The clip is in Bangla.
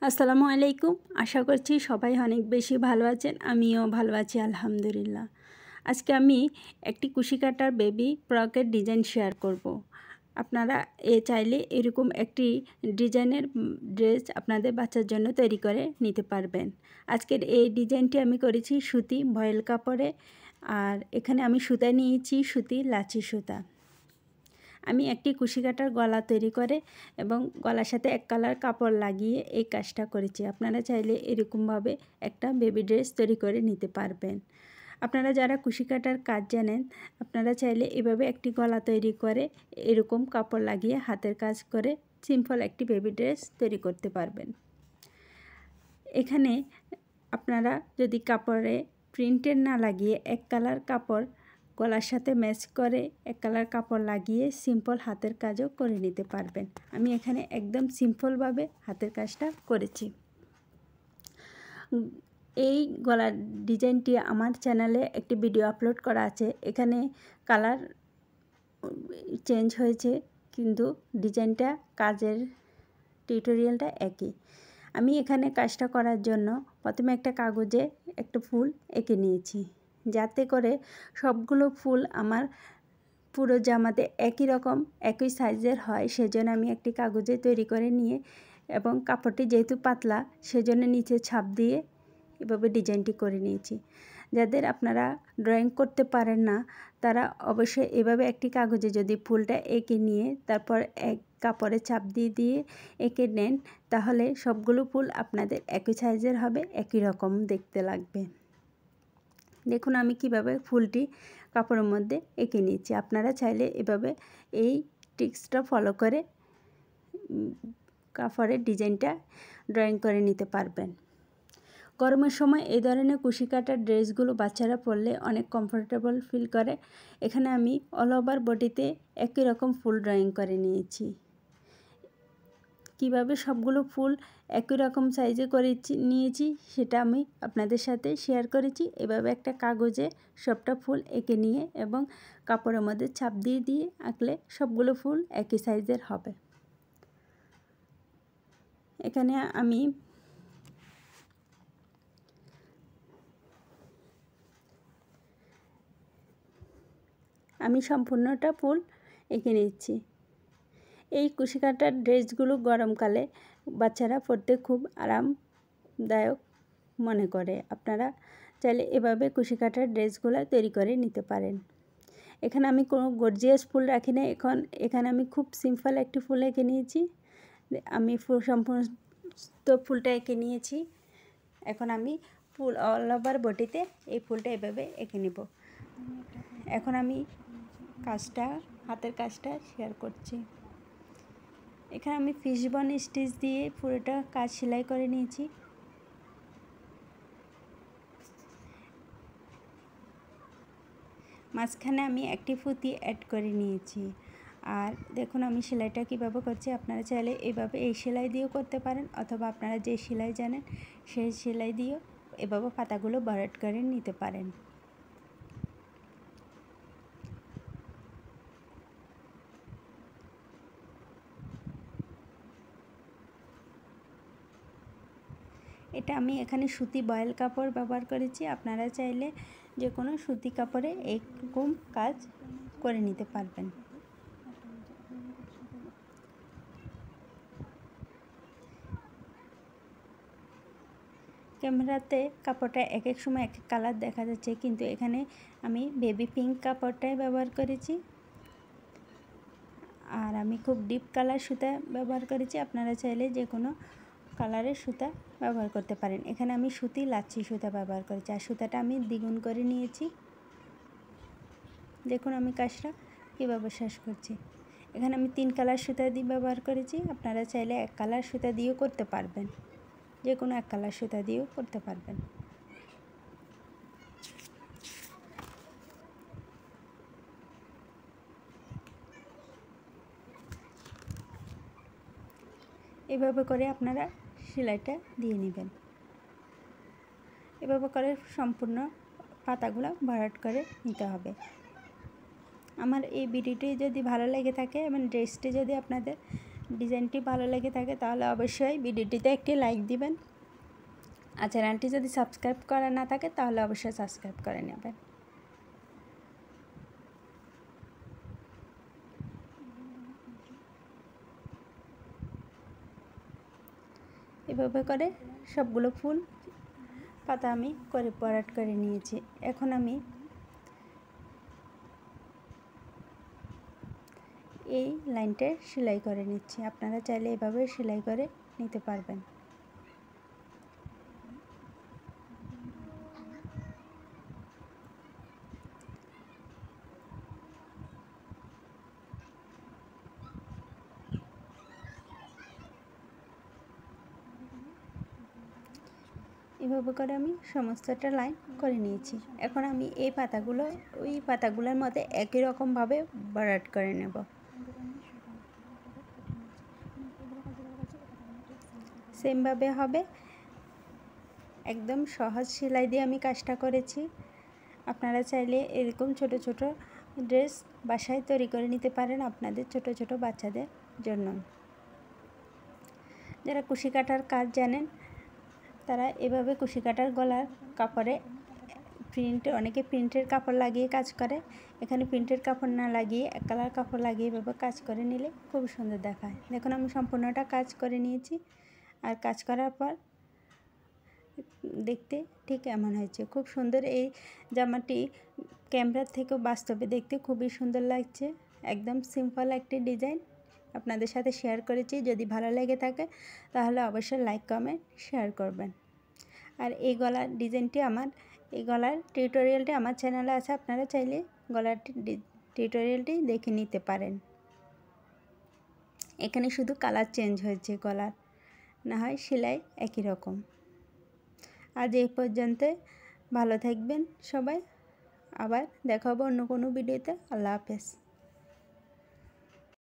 আসসালামু আলাইকুম। আশা করছি সবাই অনেক বেশি ভালো আছেন। আমিও ভালো আছি আলহামদুলিল্লাহ। আজকে আমি একটি কুশি কাটার বেবি ফ্রকের ডিজাইন শেয়ার করব। আপনারা চাইলে এরকম একটি ডিজাইনের ড্রেস আপনাদের বাচ্চার জন্য তৈরি করে নিতে পারবেন। আজকের এই ডিজাইনটি আমি করেছি সুতি ভয়েল কাপড়ে, আর এখানে আমি সুতা নিয়েছি সুতি লাচি সুতা। আমি একটি কুশি কাটার গলা তৈরি করে এবং গলার সাথে এক কালার কাপড় লাগিয়ে এই কাজটা করেছি। আপনারা চাইলে এরকমভাবে একটা বেবি ড্রেস তৈরি করে নিতে পারবেন। আপনারা যারা কুশি কাটার কাজ জানেন, আপনারা চাইলে এভাবে একটি গলা তৈরি করে এরকম কাপড় লাগিয়ে হাতের কাজ করে সিম্পল একটি বেবি ড্রেস তৈরি করতে পারবেন। এখানে আপনারা যদি কাপড়ে প্রিন্টের না লাগিয়ে এক কালার কাপড় গলার সাথে ম্যাচ করে এক কালার কাপড় লাগিয়ে সিম্পল হাতের কাজও করে নিতে পারবেন। আমি এখানে একদম সিম্পলভাবে হাতের কাজটা করেছি। এই গলার ডিজাইনটি আমার চ্যানেলে একটি ভিডিও আপলোড করা আছে। এখানে কালার চেঞ্জ হয়েছে, কিন্তু ডিজাইনটা কাজের টিউটোরিয়ালটা একই। আমি এখানে কাজটা করার জন্য প্রথমে একটা কাগজে একটা ফুল এঁকে নিয়েছি, যাতে করে সবগুলো ফুল আমার পুরো জামাতে একই রকম একই সাইজের হয়। সেজন্য আমি একটি কাগজে তৈরি করে নিয়ে এবং কাপড়টি যেহেতু পাতলা সেজন্য নিচে ছাপ দিয়ে এভাবে ডিজাইনটি করে নিয়েছি। যাদের আপনারা ড্রয়িং করতে পারেন না, তারা অবশ্যই এভাবে একটি কাগজে যদি ফুলটা এঁকে নিয়ে তারপর এক কাপড়ে চাপ দিয়ে এঁকে নেন, তাহলে সবগুলো ফুল আপনাদের একই সাইজের হবে, একই রকম দেখতে লাগবে। দেখুন আমি কিভাবে ফুলটি কাপড়ের মধ্যে এঁকে নিয়েছি। আপনারা চাইলে এভাবে এই ট্রিক্সটা ফলো করে কাপড়ের ডিজাইনটা ড্রয়িং করে নিতে পারবেন। গরমের সময় এই ধরনের কুশি কাটার ড্রেসগুলো বাচ্চারা পরলে অনেক কমফোর্টেবল ফিল করে। এখানে আমি অল ওভার বডিতে একই রকম ফুল ড্রয়িং করে নিয়েছি। কিভাবে সবগুলো ফুল একই রকম সাইজে করে নিয়েছি সেটা আমি আপনাদের সাথে শেয়ার করেছি। এভাবে একটা কাগজে সবটা ফুল এঁকে নিয়ে এবং কাপড়ের মধ্যে ছাপ দিয়ে আঁকলে সবগুলো ফুল একই সাইজের হবে। এখানে আমি সম্পূর্ণটা ফুল এঁকে নিচ্ছি। এই কুশি কাটার ড্রেসগুলো গরমকালে বাচ্চারা পরতে খুব আরামদায়ক মনে করে। আপনারা চাইলে এভাবে কুশি কাটার ড্রেসগুলো তৈরি করে নিতে পারেন। এখানে আমি কোনো গর্জিয়াস ফুল রাখি না। এখানে আমি খুব সিম্পল একটি ফুল এঁকে নিয়েছি। আমি সম্পূর্ণ ফুলটা এঁকে নিয়েছি। এখন আমি ফুল অল ওভার বডিতে এই ফুলটা এভাবে এঁকে নেব। এখন আমি হাতের কাজটা শেয়ার করছি। এখানে আমি ফিশবন স্টিচ দিয়ে পুরোটা কাজ সেলাই করে নিয়েছি। মাঝখানে আমি একটি ফুতি অ্যাড করে নিয়েছি। আর দেখুন আমি সেলাইটা কীভাবে করছি। আপনারা চাইলে এইভাবে এই সেলাই দিয়েও করতে পারেন, অথবা আপনারা যে সেলাই জানেন সেই সেলাই দিয়েও এভাবে পাতাগুলো ভরাট করে নিতে পারেন। এটা আমি এখানে সুতি বয়েল কাপড় ব্যবহার করেছি। আপনারা চাইলে যে কোনো সুতি কাপড়ে এইরকম কাজ করে নিতে পারবেন। ক্যামেরাতে কাপড়টা এক এক সময় এক এক কালার দেখা যাচ্ছে, কিন্তু এখানে আমি বেবি পিঙ্ক কাপড়টাই ব্যবহার করেছি। আর আমি খুব ডিপ কালার সুতা ব্যবহার করেছি। আপনারা চাইলে যে কোনো কালারের সুতা ব্যবহার করতে পারেন। এখানে আমি সুতি লাচ্ছি সুতা ব্যবহার করেছি, আর সুতাটা আমি দ্বিগুণ করে নিয়েছি। দেখুন আমি কাজটা কীভাবে শেষ করছি। এখানে আমি 3 কালার সুতা দিয়ে ব্যবহার করেছি। আপনারা চাইলে এক কালার সুতা দিয়েও করতে পারবেন, যে কোনো এক কালার সুতা দিয়েও করতে পারবেন। এভাবে করে আপনারা সেলাইটা দিয়ে নেবেন। এভাবে করে সম্পূর্ণ পাতাগুলো ভরাট করে নিতে হবে। আমার এই ভিডিওটি যদি ভালো লেগে থাকে এবং ড্রেসটি যদি আপনাদের ডিজাইনটি ভালো লেগে থাকে তাহলে অবশ্যই ভিডিওটিতে একটি লাইক দিবেন। আর চ্যানেলটি যদি সাবস্ক্রাইব করা না থাকে তাহলে অবশ্যই সাবস্ক্রাইব করে নেবেন। এভাবে করে সবগুলো ফুল পাতা আমি করে ভরাট করে নিয়েছি। এখন আমি এই লাইনটা সেলাই করে নিচ্ছি। আপনারা চাইলে এভাবে সেলাই করে নিতে পারবেন। এভাবে করে আমি সমস্তটা লাইন করে নিয়েছি। এখন আমি এই পাতাগুলো ওই পাতাগুলোর মধ্যে একই রকমভাবে ভরাট করে নেব। সেমভাবে হবে। একদম সহজ সেলাই দিয়ে আমি কাজটা করেছি। আপনারা চাইলে এরকম ছোট ছোট ড্রেস বাসায় তৈরি করে নিতে পারেন আপনাদের ছোট ছোট বাচ্চাদের জন্য। যারা কুশি কাটার কাজ জানেন তারা এভাবে কুশি কাটার গলার কাপড়ে অনেকে প্রিন্টের কাপড় লাগিয়ে কাজ করে। এখানে প্রিন্টের কাপড় না লাগিয়ে এক কালার কাপড় লাগিয়ে এভাবে কাজ করে নিলে খুব সুন্দর দেখায়। দেখুন আমি সম্পূর্ণটা কাজ করে নিয়েছি। আর কাজ করার পর দেখতে ঠিক এমন হয়েছে। খুব সুন্দর এই জামাটি ক্যামেরার থেকেও বাস্তবে দেখতে খুবই সুন্দর লাগছে। একদম সিম্পল একটি ডিজাইন আপনাদের সাথে শেয়ার করেছি। যদি ভালো লেগে থাকে তাহলে অবশ্যই লাইক কমেন্ট শেয়ার করবেন। আর এই গলার ডিজাইনটি এই গলার টিউটোরিয়ালটি আমার চ্যানেলে আছে। আপনারা চাইলে গলার টিউটোরিয়ালটি দেখে নিতে পারেন। এখানে শুধু কালার চেঞ্জ হয়েছে গলার, না হয় সেলাই একই রকম। আজ এই পর্যন্ত, ভালো থাকবেন সবাই। আবার দেখা হবে অন্য কোনো ভিডিওতে। আল্লাহ হাফেজ।